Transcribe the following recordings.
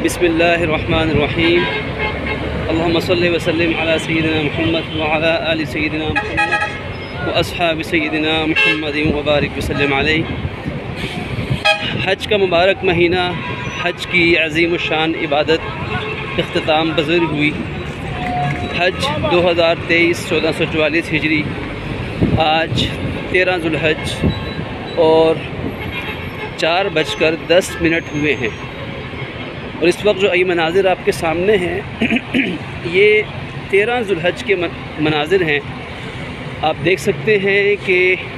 बिस्मिल्लाहिर्रहमानिर्रहीम। अल्लाहुम्मा सल्लि व सल्लिम अला सय्यिदिना मुहम्मद व अला आलि सय्यिदिना मुहम्मद व अस्हाबि सय्यिदिना मुहम्मदिन व बारिक व सल्लिम अलैहि। हज का मुबारक महीना, हज की अज़ीम शान इबादत इख्तिताम पज़ीर हुई। हज 2023 1444 हिजरी, आज 13 ज़ुल्हज और 4:10 हुए हैं। और इस वक्त जो ये मनाजिर आपके सामने हैं ये 13 ज़ुल्हज के मनाजिर हैं। आप देख सकते हैं कि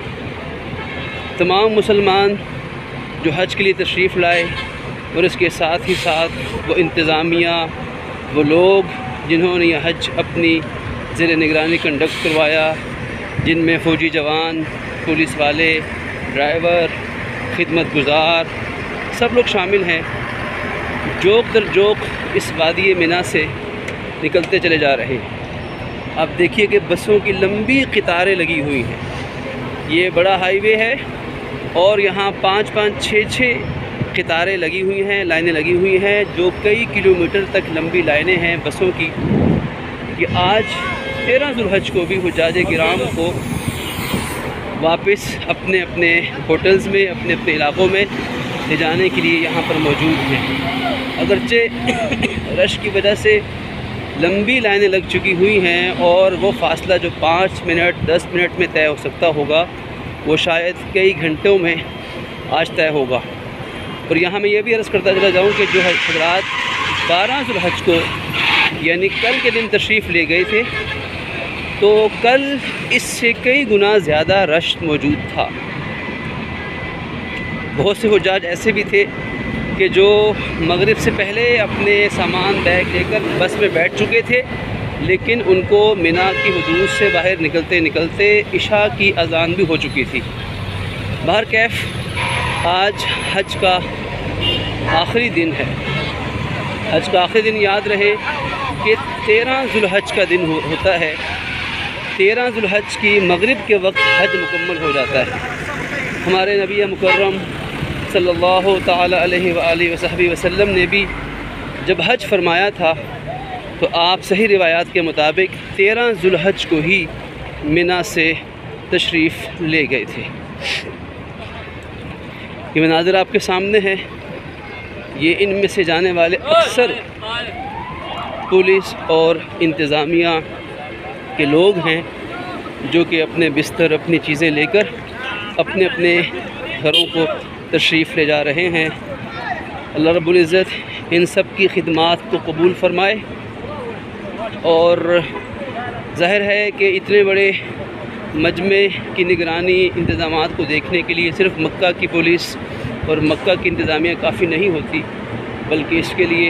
तमाम मुसलमान जो हज के लिए तशरीफ़ लाए और इसके साथ ही साथ वो इंतज़ामिया, वो लोग जिन्होंने यह हज अपनी ज़ेर निगरानी कंडक्ट करवाया, जिनमें फ़ौजी जवान, पुलिस वाले, ड्राइवर, खिदमत गुज़ार सब लोग शामिल हैं। जोक दर जोक इस वादी मिना से निकलते चले जा रहे हैं। आप देखिए कि बसों की लंबी कतारें लगी हुई हैं। ये बड़ा हाईवे है और यहाँ 5-5, 6-6 कतारें लगी हुई हैं, लाइनें लगी हुई हैं, जो कई किलोमीटर तक लंबी लाइनें हैं बसों की। कि आज 13 ज़ुल्हज को भी हुज्जाज किराम को वापस अपने अपने होटल्स में, अपने अपने इलाक़ों में ले जाने के लिए यहाँ पर मौजूद हैं। अगरचे रश की वजह से लंबी लाइनें लग चुकी हुई हैं और वो फ़ासला जो 5 मिनट 10 मिनट में तय हो सकता होगा वो शायद कई घंटों में आज तय होगा। और यहाँ मैं ये भी अर्ज़ करता चला जाऊँ कि जो हज़रात 12 ज़ुल्हज को यानी कल के दिन तशरीफ़ ले गए थे, तो कल इससे कई गुना ज़्यादा रश मौजूद था। बहुत से हुज्जाज ऐसे भी थे कि जो मगरिब से पहले अपने सामान बैग लेकर बस में बैठ चुके थे, लेकिन उनको मिना की हुदूद से बाहर निकलते निकलते इशा की अज़ान भी हो चुकी थी। बहर कैफ आज हज का आखिरी दिन है। हज का आखिरी दिन याद रहे कि 13 ज़ुल्हज का दिन होता है। 13 ज़ुल्हज की मगरिब के वक्त हज मुकम्मल हो जाता है। हमारे नबी मुकर्रम सल्लल्लाहु ताला अलैहि व आलिहि वसहबी वसल्लम ने भी जब हज फरमाया था तो आप सही रिवायात के मुताबिक 13 ज़ुल्हज को ही मिना से तशरीफ़ ले गए थे। ये मनाज़िर आपके सामने है। ये इनमें से जाने वाले अक्सर पुलिस और इंतज़ामिया के लोग हैं जो कि अपने बिस्तर, अपनी चीज़ें लेकर अपने अपने घरों को तशरीफ़ ले जा रहे हैं। अल्लाह रब्बुल इज़्ज़त इन सब की खिदमात को कबूल फ़रमाए। और ज़ाहिर है कि इतने बड़े मजमे की निगरानी, इंतज़ामात को देखने के लिए सिर्फ़ मक्का की पुलिस और मक्का की इंतज़ामिया काफ़ी नहीं होती, बल्कि इसके लिए,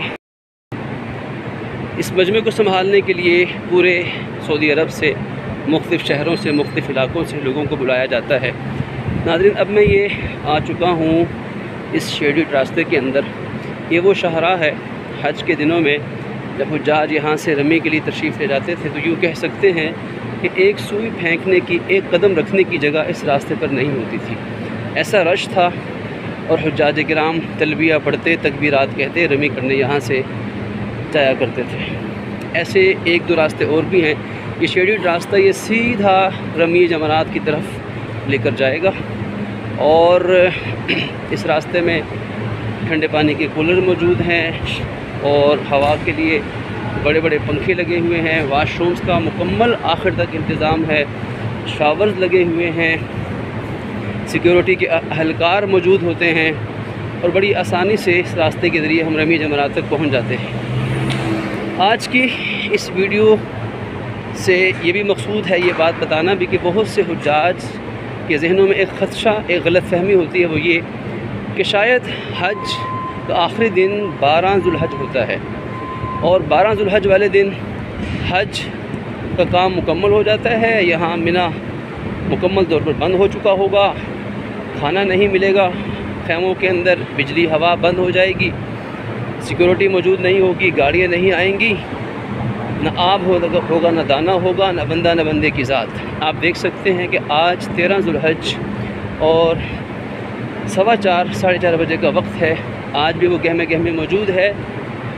इस मजमे को संभालने के लिए पूरे सऊदी अरब से, मुख्तलिफ़ शहरों से, मुख्तलिफ़ इलाक़ों से लोगों को बुलाया जाता है। नाज़रीन, अब मैं ये आ चुका हूँ इस शेडेड रास्ते के अंदर। ये वो शाहराह है हज के दिनों में जब हुज्जाज यहाँ से रमी के लिए तशरीफ़ ले जाते थे, तो यूँ कह सकते हैं कि एक सुई फेंकने की, एक कदम रखने की जगह इस रास्ते पर नहीं होती थी। ऐसा रश था और हुज्जाज किराम तलबिया पढ़ते, तकबीरात कहते रमी करने यहाँ से जाया करते थे। ऐसे 1-2 रास्ते और भी हैं। ये शेडेड रास्ता ये सीधा रमी जमरात की तरफ लेकर जाएगा और इस रास्ते में ठंडे पानी के कूलर मौजूद हैं और हवा के लिए बड़े बड़े पंखे लगे हुए हैं। वाशरूम्स का मुकम्मल आखिर तक इंतज़ाम है। शावर्स लगे हुए हैं। सिक्योरिटी के अहलकार मौजूद होते हैं और बड़ी आसानी से इस रास्ते के ज़रिए हम रमी जमरात तक पहुँच जाते हैं। आज की इस वीडियो से ये भी मकसूद है ये बात बताना भी कि बहुत से हुज्जाज के ज़हनों में एक ख़दशा, एक गलत फ़हमी होती है, वो ये कि शायद हज का आखिरी दिन 12 ज़ुल्हज होता है और 12 ज़ुल्हज वाले दिन हज का काम मुकम्मल हो जाता है। यहाँ मिना मुकम्मल तौर पर बंद हो चुका होगा, खाना नहीं मिलेगा, खैमों के अंदर बिजली हवा बंद हो जाएगी, सिक्योरिटी मौजूद नहीं होगी, गाड़ियाँ नहीं आएंगी, न आब होगा, न दाना होगा, न बंदा न बंदे की ज़ात। आप देख सकते हैं कि आज 13 ज़ुल्हज और 4:15 साढ़े 4 बजे का वक्त है। आज भी वो गहमे गहमे मौजूद है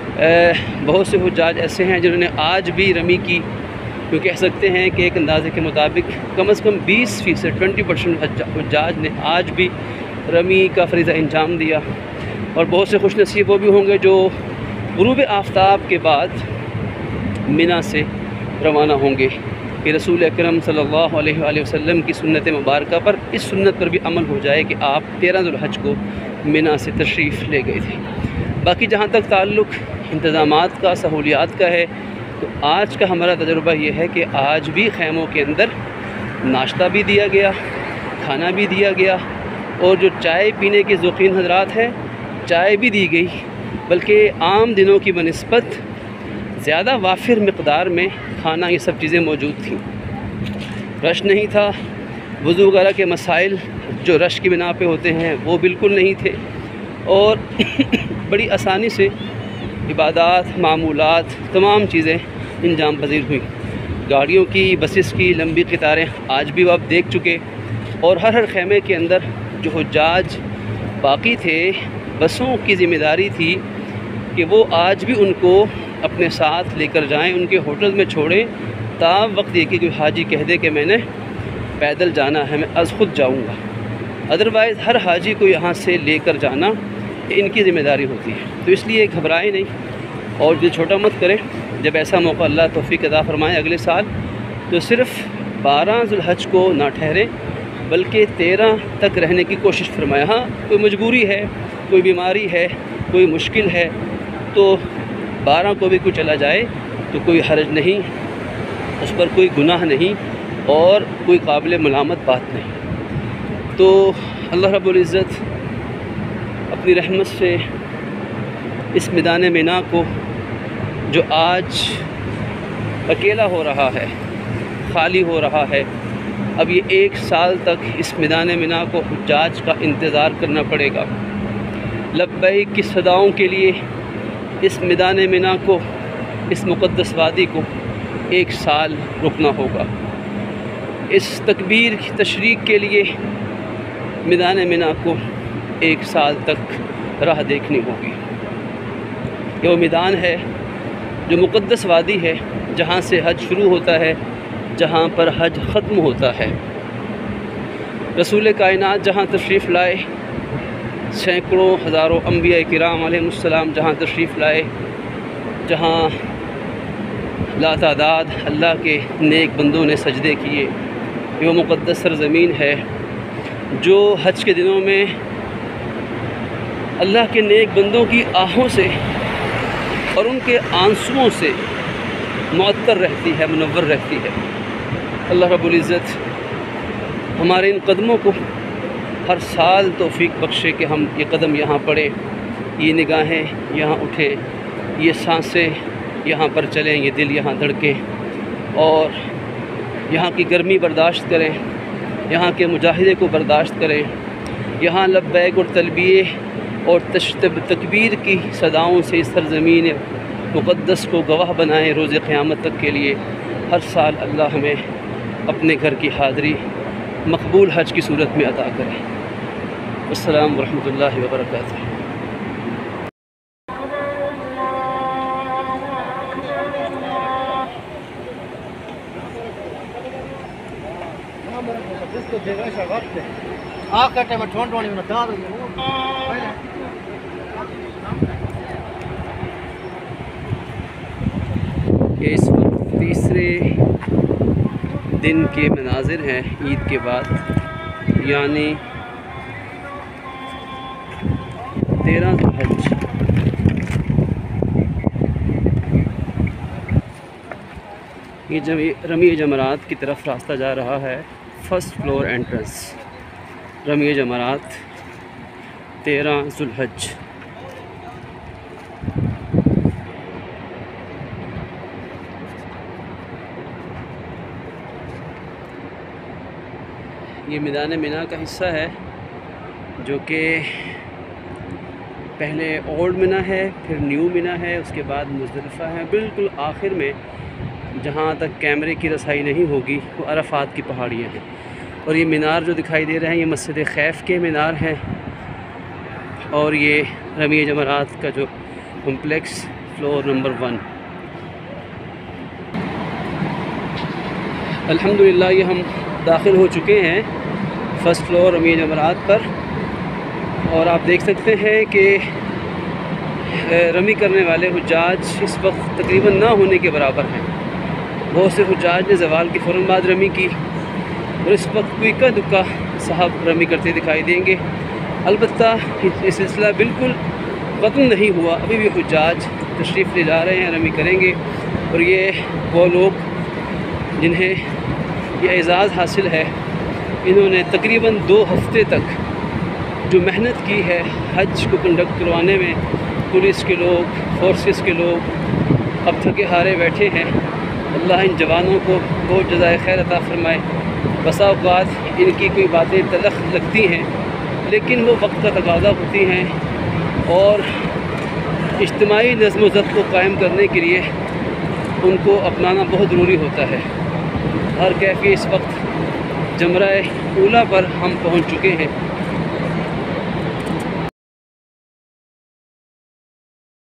बहुत से हुज्जाज ऐसे हैं जिन्होंने आज भी रमी की, क्यों कह सकते हैं कि एक अंदाजे के मुताबिक कम से कम 20% 20% हुज्जाज ने आज भी रमी का फ़रीज़ा अंजाम दिया। और बहुत से खुश नसीब वो भी होंगे जो गुरूब आफ्ताब के बाद मिना से रवाना होंगे कि रसूल अकरम सल्लल्लाहु अलैहि वसल्लम की सुन्नत मुबारक पर, इस सुन्नत पर भी अमल हो जाए कि आप 13 ज़ुल्हज को मिना से तशरीफ़ ले गए थे। बाकी जहाँ तक ताल्लुक़ इंतज़ामात का, सहूलियात का है, तो आज का हमारा तजुर्बा ये है कि आज भी ख़ैमों के अंदर नाश्ता भी दिया गया, खाना भी दिया गया, और जो चाय पीने के शौकीन हज़रात हैं चाय भी दी गई, बल्कि आम दिनों की बनिस्बत ज़्यादा वाफिर मकदार में खाना, ये सब चीज़ें मौजूद थी। रश नहीं था, वज़ू वगैरह के मसाइल जो रश की बिना पे होते हैं वो बिल्कुल नहीं थे, और बड़ी आसानी से इबादात, मामूलात, तमाम चीज़ें इंजाम पजीर हुई। गाड़ियों की, बसेस की लंबी कतारें आज भी आप देख चुके, और हर ख़ैमे के अंदर जो हुज्जाज बाकी थे, बसों की ज़िम्मेदारी थी कि वो आज भी उनको अपने साथ लेकर जाएं, उनके होटल में छोड़ें, ताब वक्त ये कि कोई हाजी कह दे कि मैंने पैदल जाना है, मैं आज ख़ुद जाऊँगा। अदरवाइज़ हर हाजी को यहाँ से लेकर जाना इनकी ज़िम्मेदारी होती है। तो इसलिए घबराएं नहीं और दिल छोटा मत करें। जब ऐसा मौका अल्लाह तौफ़ीक अता फ़रमाए अगले साल, तो सिर्फ़ 12 ज़ुल्हज को ना ठहरें बल्कि 13 तक रहने की कोशिश फरमाएं। हाँ, कोई मजबूरी है, कोई बीमारी है, कोई मुश्किल है, तो 12 को भी कोई चला जाए तो कोई हर्ज नहीं, उस पर कोई गुनाह नहीं और कोई काबिल मलामत बात नहीं। तो अल्लाह रब्बुल इज़्ज़त अपनी रहमत से इस मैदान मिना को जो आज अकेला हो रहा है, खाली हो रहा है, अब ये 1 साल तक इस मैदान मिना को हुज्जाज का इंतज़ार करना पड़ेगा। लब्बैक की सदाओं के लिए इस मैदान मिना को, इस मुक़द्दस वादी को 1 साल रुकना होगा। इस तकबीर की तशरीक़ के लिए मैदान मिना को 1 साल तक राह देखनी होगी। ये वो मैदान है जो मुक़द्दस वादी है, जहाँ से हज शुरू होता है, जहाँ पर हज ख़त्म होता है। रसूल कायनात जहाँ तशरीफ़ लाए, सैकड़ों हज़ारों अम्बिया किराम अलैहिमुस्सलाम जहाँ तशरीफ़ लाए, जहाँ लातादाद अल्लाह के नेक बंदों ने सजदे किए, ये वो मुक़द्दस सरज़मीन है जो हज के दिनों में अल्लाह के नेक बंदों की आहों से और उनके आंसुओं से मुअत्तर रहती है, मुनव्वर रहती है। अल्लाह रब्बुल इज़्ज़त हमारे इन कदमों को हर साल तौफ़ीक बख्शे कि हम ये कदम यहाँ पड़े, ये निगाहें यहाँ उठे, ये सांसें यहाँ पर चलें, ये दिल यहाँ धड़के, और यहाँ की गर्मी बर्दाश्त करें, यहाँ के मुजाहिदे को बर्दाश्त करें, यहाँ लब्बैक और तलबिये और तकबीर की सदाओं से इस सरज़मीन मुक़द्दस को गवाह बनाएं रोज़े क़यामत तक के लिए। हर साल अल्लाह हमें अपने घर की हाज़री मकबूल हज की सूरत में अता करें। अस्सलाम वरहमतुल्लाहि वबरकातुहू। ये इस वक्त तीसरे दिन के मनाजिर हैं ईद के बाद, यानी 13 ज़ुल्हज। ये रमी जमरात की तरफ रास्ता जा रहा है, फ़र्स्ट फ्लोर एंट्रेंस, रमी जमरात 13 ज़ुल्हज। ये मैदान मिना का हिस्सा है जो कि पहले ओल्ड मिना है, फिर न्यू मिना है, उसके बाद मुज़दलिफ़ा है। बिल्कुल आखिर में जहाँ तक कैमरे की रसाई नहीं होगी वो अरफ़ात की पहाड़ियाँ हैं। और ये मीनार जो दिखाई दे रहे हैं ये मस्जिद खैफ के मीनार हैं, और ये रमी जमरात का जो कम्प्लेक्स फ्लोर नंबर 1। अल्हम्दुलिल्लाह ये हम दाखिल हो चुके हैं फ़र्स्ट फ्लोर अमीर जमरात पर, और आप देख सकते हैं कि रमी करने वाले हुज्जाज इस वक्त तकरीबन ना होने के बराबर हैं। बहुत से हुज्जाज ने ज़वाल के फ़ौरन बाद रमी की, और इस वक्त कोई इक्का दुक्का साहब रमी करते दिखाई देंगे। अलबत्ता ये सिलसिला बिल्कुल ख़त्म नहीं हुआ, अभी भी हुज्जाज तशरीफ़ ले जा रहे हैं, रमी करेंगे। और ये वो लोग जिन्हें ये एज़ाज़ हासिल है, इन्होंने तकरीबन 2 हफ़्ते तक जो मेहनत की है हज को कंडक्ट करवाने में, पुलिस के लोग, फोर्सेस के लोग अब थके हारे बैठे हैं। अल्लाह इन जवानों को बहुत जज़ाए खैर अता फ़रमाए। बसा औक़ात इनकी कोई बातें तलख़ लगती हैं, लेकिन वो वक्त का तकाज़ा होती हैं, और इज्तिमाई नज़्म व ज़ब्त को कायम करने के लिए उनको अपनाना बहुत ज़रूरी होता है। हर कैफ़ी इस वक्त जमरा ऊला पर हम पहुँच चुके हैं।